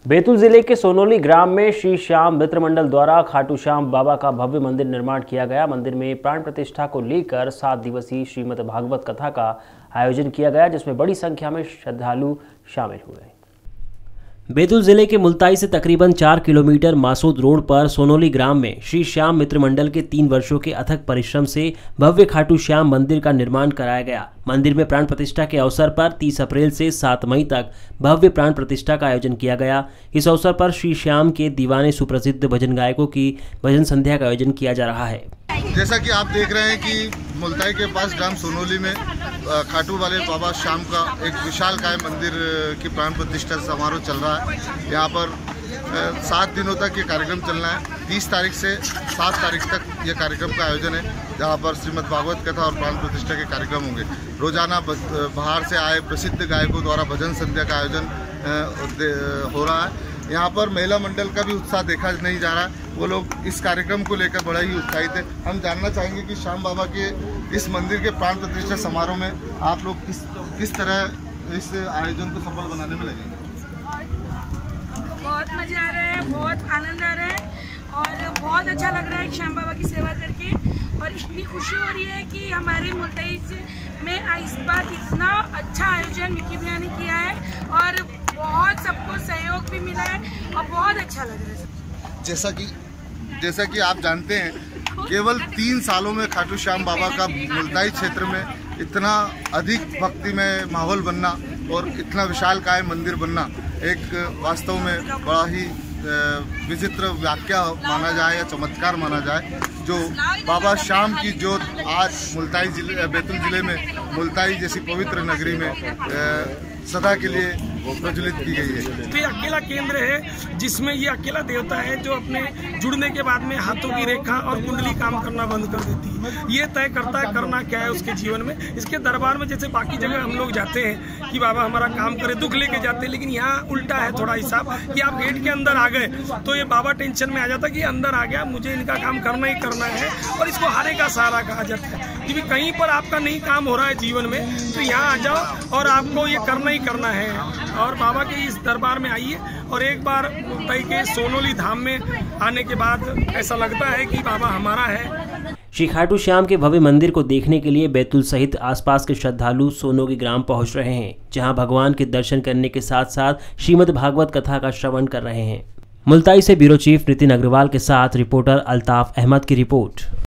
बैतूल जिले के सोनोली ग्राम में श्री श्याम मित्र मंडल द्वारा खाटू श्याम बाबा का भव्य मंदिर निर्माण किया गया। मंदिर में प्राण प्रतिष्ठा को लेकर 7 दिवसीय श्रीमद् भागवत कथा का आयोजन किया गया, जिसमें बड़ी संख्या में श्रद्धालु शामिल हुए। बैतूल जिले के मुल्ताई से तकरीबन 4 किलोमीटर मासूद रोड पर सोनोली ग्राम में श्री श्याम मित्र मंडल के 3 वर्षों के अथक परिश्रम से भव्य खाटू श्याम मंदिर का निर्माण कराया गया। मंदिर में प्राण प्रतिष्ठा के अवसर पर 30 अप्रैल से 7 मई तक भव्य प्राण प्रतिष्ठा का आयोजन किया गया। इस अवसर पर श्री श्याम के दीवाने सुप्रसिद्ध भजन गायकों की भजन संध्या का आयोजन किया जा रहा है। जैसा कि आप देख रहे हैं कि मुल्ताई के पास ग्राम सोनोली में खाटू वाले बाबा श्याम का एक विशालकाय मंदिर की प्राण प्रतिष्ठा समारोह चल रहा है। यहाँ पर 7 दिनों तक ये कार्यक्रम चलना है। 30 तारीख से 7 तारीख तक ये कार्यक्रम का आयोजन है, जहाँ पर श्रीमद् भागवत कथा और प्राण प्रतिष्ठा के कार्यक्रम होंगे। रोजाना बाहर से आए प्रसिद्ध गायकों द्वारा भजन संध्या का आयोजन हो रहा है। यहाँ पर महिला मंडल का भी उत्साह देखा नहीं जा रहा है। वो लोग इस कार्यक्रम को लेकर बड़ा ही उत्साहित है। हम जानना चाहेंगे कि श्याम बाबा के इस मंदिर के प्राण प्रतिष्ठा समारोह में आप लोग किस तरह इस आयोजन को सफल बनाने में लगेंगे। बहुत मजा आ रहा है, बहुत आनंद आ रहा है और बहुत अच्छा लग रहा है श्याम बाबा की सेवा करके। और इतनी खुशी हो रही है कि हमारे मुल्ताई में इस बार इतना अच्छा आयोजन मिकी भैया ने किया है और बहुत सबको सहयोग भी मिला है और बहुत अच्छा लग रहा है। जैसा कि आप जानते हैं, केवल 3 सालों में खाटू श्याम बाबा का मुल्ताई क्षेत्र में इतना अधिक भक्ति में माहौल बनना और इतना विशालकाय मंदिर बनना एक वास्तव में बड़ा ही विचित्र व्याख्या माना जाए या चमत्कार माना जाए। जो बाबा श्याम की जोत आज मुल्ताई जिले बैतूल जिले में मुल्ताई जैसी पवित्र नगरी में सदा के लिए प्रज्वलित की गई है। ये अकेला केंद्र है जिसमें ये अकेला देवता है जो अपने जुड़ने के बाद में हाथों की रेखा और कुंडली काम करना बंद कर देती है। ये तय करता है करना क्या है उसके जीवन में। इसके दरबार में जैसे बाकी जगह हम लोग जाते हैं कि बाबा हमारा काम करे, दुख लेके जाते हैं, लेकिन यहाँ उल्टा है थोड़ा हिसाब कि आप गेट के अंदर आ गए तो ये बाबा टेंशन में आ जाता कि अंदर आ गया, मुझे इनका काम करना ही करना है और इसको हारे का सहारा कहा जाता है। क्योंकि कहीं पर आपका नहीं काम हो रहा है जीवन में तो यहाँ आ जाओ और आपको ये करना ही करना है और बाबा के इस दरबार में आइए। और एक बार मुल्ताई के सोनोली धाम में आने के बाद ऐसा लगता है कि बाबा हमारा है। श्री खाटू श्याम के भव्य मंदिर को देखने के लिए बैतूल सहित आसपास के श्रद्धालु सोनोली ग्राम पहुंच रहे हैं, जहां भगवान के दर्शन करने के साथ साथ श्रीमद् भागवत कथा का श्रवण कर रहे हैं। मुल्ताई से ब्यूरो चीफ नितिन अग्रवाल के साथ रिपोर्टर अल्ताफ अहमद की रिपोर्ट।